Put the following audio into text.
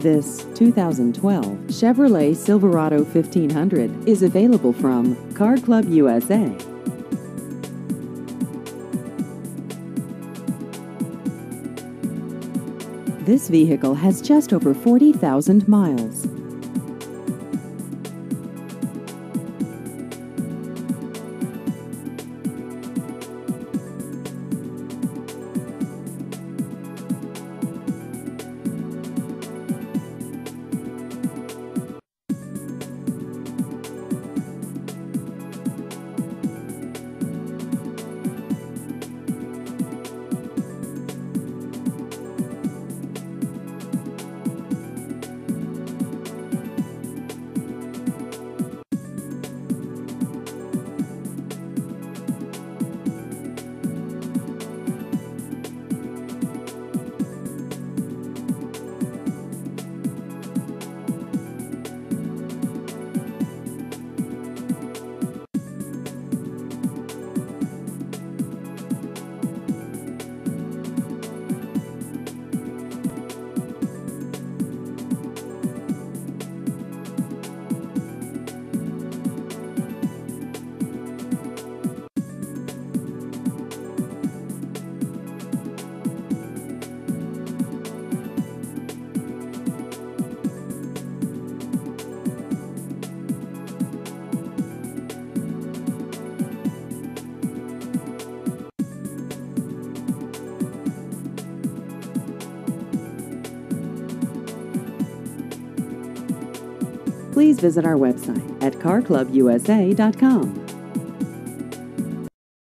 This 2012 Chevrolet Silverado 1500 is available from Car Club USA. This vehicle has just over 40,000 miles. Please visit our website at carclubusa.com.